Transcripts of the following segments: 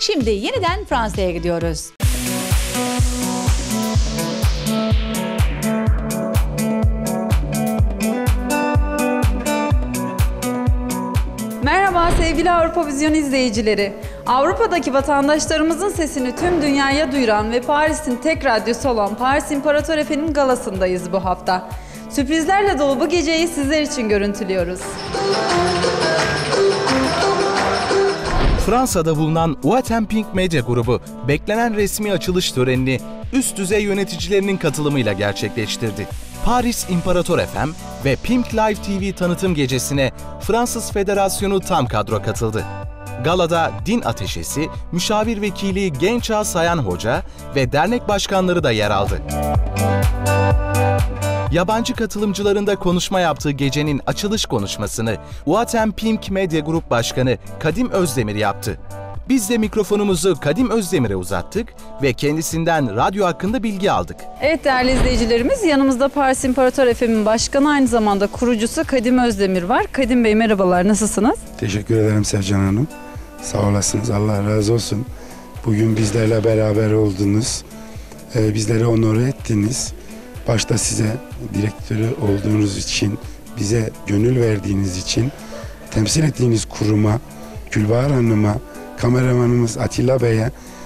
Şimdi yeniden Fransa'ya gidiyoruz. Merhaba sevgili Avrupa Vizyonu izleyicileri. Avrupa'daki vatandaşlarımızın sesini tüm dünyaya duyuran ve Paris'in tek radyosu olan Paris İmparator FM'in galasındayız bu hafta. Sürprizlerle dolu bu geceyi sizler için görüntülüyoruz. Fransa'da bulunan Watemping Medya Grubu, beklenen resmi açılış törenini üst düzey yöneticilerinin katılımıyla gerçekleştirdi. Paris İmparator FM ve Pink Live TV tanıtım gecesine Fransız Federasyonu tam kadro katıldı. Galada din ateşesi, müşavir vekili Gençağ Sayan Hoca ve dernek başkanları da yer aldı. Yabancı katılımcıların da konuşma yaptığı gecenin açılış konuşmasını Watemping Medya Grup Başkanı Kadim Özdemir yaptı. Biz de mikrofonumuzu Kadim Özdemir'e uzattık ve kendisinden radyo hakkında bilgi aldık. Evet değerli izleyicilerimiz, yanımızda Paris İmparator FM'in başkanı, aynı zamanda kurucusu Kadim Özdemir var. Kadim Bey merhabalar, nasılsınız? Teşekkür ederim Sevcan Hanım. Sağ olasınız, Allah razı olsun. Bugün bizlerle beraber oldunuz. Bizleri onore ettiniz. Başta size, direktörü olduğunuz için, bize gönül verdiğiniz için, temsil ettiğiniz kuruma, Gülbahar Hanım'a, kameramanımız Atilla Bey'e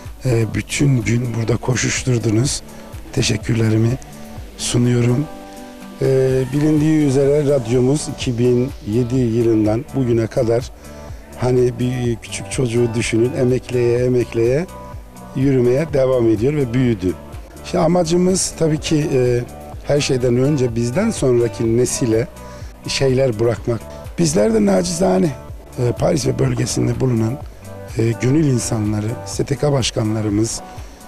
bütün gün burada koşuşturdunuz. Teşekkürlerimi sunuyorum. Bilindiği üzere radyomuz 2007 yılından bugüne kadar, hani bir küçük çocuğu düşünün, emekleye yürümeye devam ediyor ve büyüdü. İşte amacımız tabii ki her şeyden önce bizden sonraki nesile şeyler bırakmak. Bizler de nacizane Paris ve bölgesinde bulunan gönül insanları, STK başkanlarımız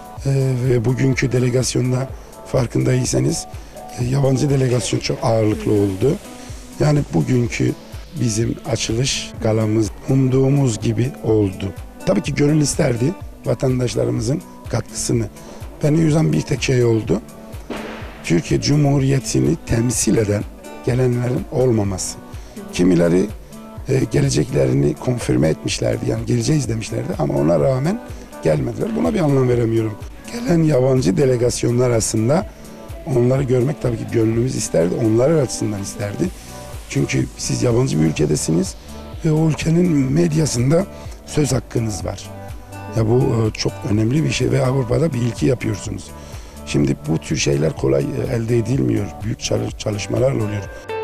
ve bugünkü delegasyonda farkındaysanız yabancı delegasyon çok ağırlıklı oldu. Yani bugünkü bizim açılış galamız umduğumuz gibi oldu. Tabii ki gönül isterdi vatandaşlarımızın katkısını. Beni üzen bir tek şey oldu. Türkiye Cumhuriyeti'ni temsil eden gelenlerin olmaması. Kimileri geleceklerini konfirme etmişlerdi, yani geleceğiz demişlerdi ama ona rağmen gelmediler. Buna bir anlam veremiyorum. Gelen yabancı delegasyonlar arasında onları görmek tabii ki gönlümüz isterdi, onlar açısından isterdi. Çünkü siz yabancı bir ülkedesiniz ve o ülkenin medyasında söz hakkınız var. Ya bu çok önemli bir şey ve Avrupa'da bir ilki yapıyorsunuz. Şimdi bu tür şeyler kolay elde edilmiyor. Büyük çalışmalar oluyor.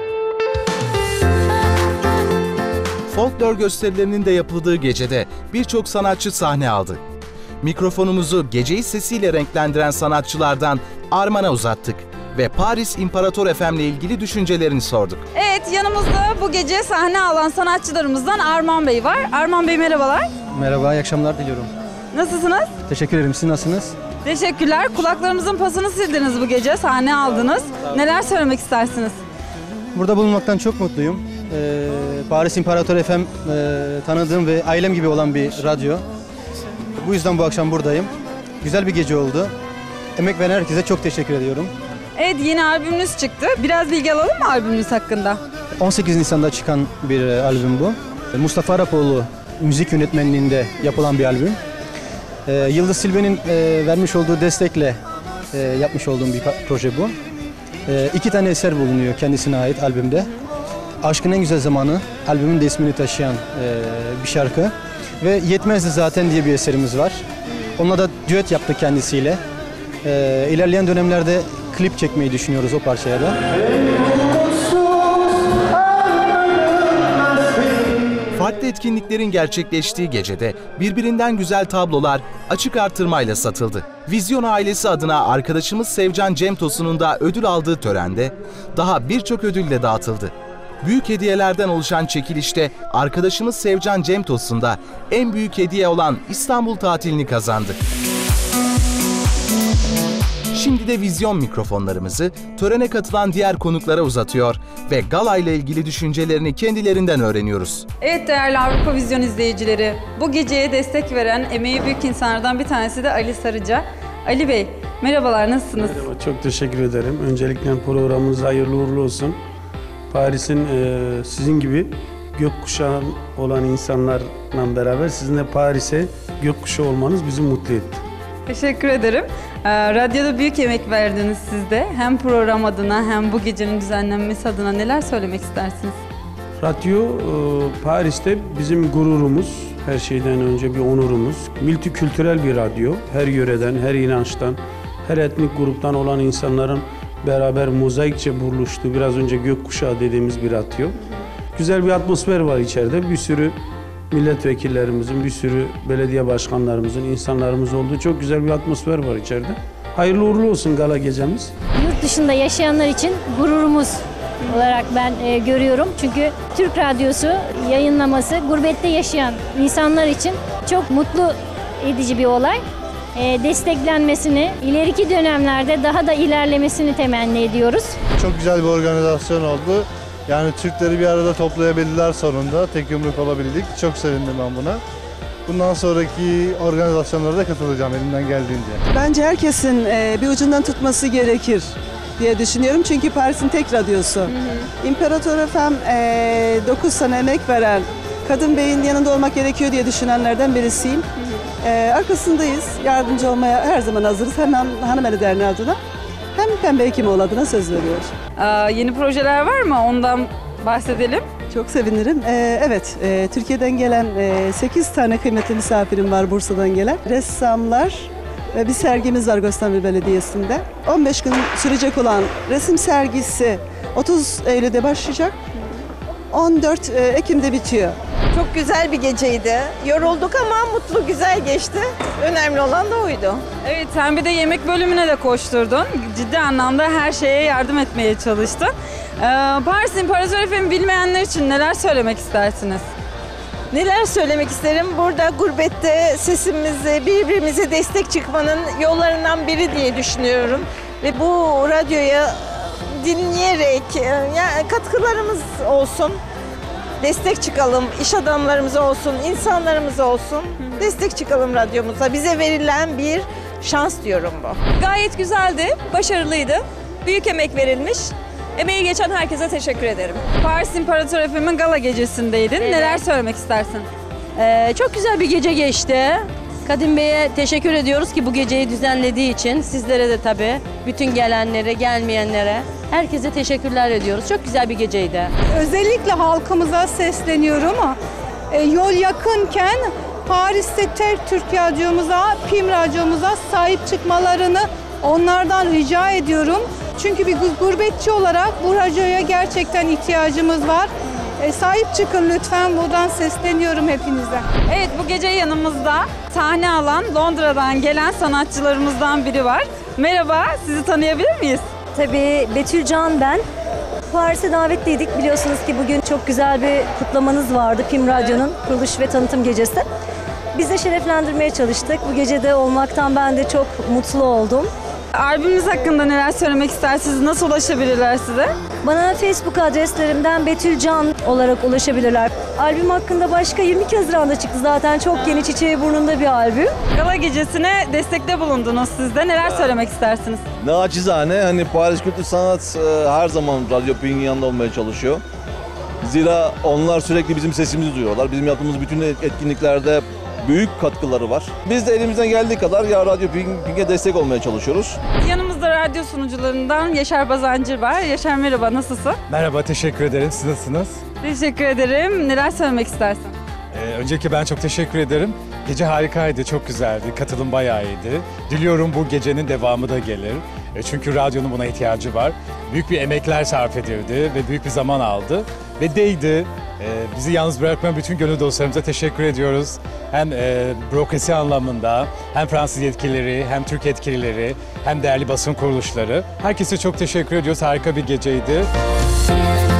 Folklor gösterilerinin de yapıldığı gecede birçok sanatçı sahne aldı. Mikrofonumuzu geceyi sesiyle renklendiren sanatçılardan Arman'a uzattık ve Paris İmparator FM'le ilgili düşüncelerini sorduk. Evet, yanımızda bu gece sahne alan sanatçılarımızdan Arman Bey var. Arman Bey merhabalar. Merhaba, iyi akşamlar diliyorum. Nasılsınız? Teşekkür ederim, siz nasılsınız? Teşekkürler. Kulaklarımızın pasını sildiniz bu gece, sahne aldınız. Neler söylemek istersiniz? Burada bulunmaktan çok mutluyum. Paris İmparator FM tanıdığım ve ailem gibi olan bir radyo. Bu yüzden bu akşam buradayım. Güzel bir gece oldu. Emek veren herkese çok teşekkür ediyorum. Evet, yeni albümünüz çıktı. Biraz bilgi alalım mı albümünüz hakkında? 18 Nisan'da çıkan bir albüm bu. Mustafa Arapoğlu müzik yönetmenliğinde yapılan bir albüm. Yıldız Silbe'nin vermiş olduğu destekle yapmış olduğum bir proje bu. 2 tane eser bulunuyor kendisine ait albümde. Aşkın En Güzel Zamanı, albümün de ismini taşıyan bir şarkı. Ve Yetmezdi Zaten diye bir eserimiz var. Onunla da düet yaptık kendisiyle. İlerleyen dönemlerde klip çekmeyi düşünüyoruz o parçaya da. Farklı etkinliklerin gerçekleştiği gecede birbirinden güzel tablolar açık artırmayla satıldı. Vizyon ailesi adına arkadaşımız Sevcan Cem Tosun'un da ödül aldığı törende daha birçok ödül de dağıtıldı. Büyük hediyelerden oluşan çekilişte arkadaşımız Sevcan Cem Tosun da en büyük hediye olan İstanbul tatilini kazandı. Şimdi de vizyon mikrofonlarımızı törene katılan diğer konuklara uzatıyor ve gala ile ilgili düşüncelerini kendilerinden öğreniyoruz. Evet değerli Avrupa Vizyon izleyicileri, bu geceye destek veren emeği büyük insanlardan bir tanesi de Ali Sarıca. Ali Bey, merhabalar, nasılsınız? Merhaba, çok teşekkür ederim. Öncelikle programınız hayırlı uğurlu olsun. Paris'in sizin gibi gökkuşağı olan insanlarla beraber sizin de Paris'e gökkuşağı olmanız bizi mutlu etti. Teşekkür ederim. Radyoda büyük emek verdiniz siz de. Hem program adına hem bu gecenin düzenlenmesi adına neler söylemek istersiniz? Radyo Paris'te bizim gururumuz, her şeyden önce bir onurumuz. Multikültürel bir radyo. Her yöreden, her inançtan, her etnik gruptan olan insanların beraber mozaikçe buluştuğu, biraz önce gökkuşağı dediğimiz bir radyo. Güzel bir atmosfer var içeride. Bir sürü milletvekillerimizin, bir sürü belediye başkanlarımızın, insanlarımız olduğu çok güzel bir atmosfer var içeride. Hayırlı uğurlu olsun gala gecemiz. Yurt dışında yaşayanlar için gururumuz olarak ben görüyorum. Çünkü Türk Radyosu yayınlaması gurbette yaşayan insanlar için çok mutlu edici bir olay. Desteklenmesini, ileriki dönemlerde daha da ilerlemesini temenni ediyoruz. Çok güzel bir organizasyon oldu. Yani Türkleri bir arada toplayabildiler sonunda. Tek yumruk olabildik. Çok sevindim ben buna. Bundan sonraki organizasyonlara da katılacağım elimden geldiğince. Bence herkesin bir ucundan tutması gerekir diye düşünüyorum. Çünkü Paris'in tek radyosu. İmparator FM 9 sene emek veren Kadın Bey'in yanında olmak gerekiyor diye düşünenlerden birisiyim. Arkasındayız. Yardımcı olmaya her zaman hazırız. Hem Hanımeli Derneği adına hem Pembe Hekimoğlu adına söz veriyoruz. Yeni projeler var mı? Ondan bahsedelim. Çok sevinirim. Evet, Türkiye'den gelen 8 tane kıymetli misafirim var Bursa'dan gelen. Ressamlar ve bir sergimiz var Gösterme Belediyesi'nde. 15 gün sürecek olan resim sergisi 30 Eylül'de başlayacak. 14 Ekim'de bitiyor. Çok güzel bir geceydi. Yorulduk ama mutlu, güzel geçti. Önemli olan da oydu. Evet, sen bir de yemek bölümüne de koşturdun. Ciddi anlamda her şeye yardım etmeye çalıştın. Paris İmparator FM'i bilmeyenler için neler söylemek istersiniz? Neler söylemek isterim? Burada gurbette sesimizi, birbirimize destek çıkmanın yollarından biri diye düşünüyorum. Ve bu radyoya dinleyerek yani katkılarımız olsun. Destek çıkalım, iş adamlarımız olsun, insanlarımız olsun. Destek çıkalım radyomuza. Bize verilen bir şans diyorum bu. Gayet güzeldi, başarılıydı. Büyük emek verilmiş. Emeği geçen herkese teşekkür ederim. Paris İmparator FM'in gala gecesindeydin. Evet. Neler söylemek istersin? Çok güzel bir gece geçti. Kadim Bey'e teşekkür ediyoruz ki bu geceyi düzenlediği için. Sizlere de tabii, bütün gelenlere, gelmeyenlere, herkese teşekkürler ediyoruz. Çok güzel bir geceydi. Özellikle halkımıza sesleniyorum ama yol yakınken Paris'te Türk radyomuza, PIM radyomuza sahip çıkmalarını onlardan rica ediyorum. Çünkü bir gurbetçi olarak bu radyoya gerçekten ihtiyacımız var. Sahip çıkın lütfen, buradan sesleniyorum hepinize. Evet, bu gece yanımızda sahne alan Londra'dan gelen sanatçılarımızdan biri var. Merhaba, sizi tanıyabilir miyiz? Tabii, Betül Can ben. Paris'e davetliydik. Biliyorsunuz ki bugün çok güzel bir kutlamanız vardı. PIM Radyo'nun kuruluş ve tanıtım gecesi. Biz de şereflendirmeye çalıştık. Bu gecede olmaktan ben de çok mutlu oldum. Albümünüz hakkında neler söylemek istersiniz? Nasıl ulaşabilirler size? Bana Facebook adreslerimden Betül Can olarak ulaşabilirler. Albüm hakkında başka 22 Haziran'da çıktı zaten. Çok yeni, çiçeği burnunda bir albüm. Gala gecesine destekte bulundunuz siz de. Neler söylemek istersiniz? Naçizane hani Paris Kültür Sanat her zaman Radyo Pink'in yanında olmaya çalışıyor. Zira onlar sürekli bizim sesimizi duyuyorlar. Bizim yaptığımız bütün etkinliklerde büyük katkıları var. Biz de elimizden geldiği kadar ya Radyo Pink'e destek olmaya çalışıyoruz. Yanımızda radyo sunucularından Yaşar Bazancı var. Yaşar merhaba, nasılsın? Merhaba, teşekkür ederim. Siz nasılsınız? Teşekkür ederim. Neler söylemek istersin? Öncelikle ben çok teşekkür ederim. Gece harikaydı, çok güzeldi. Katılım bayağı iyiydi. Diliyorum bu gecenin devamı da gelir. Çünkü radyonun buna ihtiyacı var. Büyük bir emekler sarf edildi ve büyük bir zaman aldı. Ve değdi. Bizi yalnız bırakmayan bütün gönül dostlarımıza teşekkür ediyoruz. Hem bürokrasi anlamında, hem Fransız yetkilileri, hem Türk yetkilileri, hem değerli basın kuruluşları. Herkese çok teşekkür ediyoruz. Harika bir geceydi.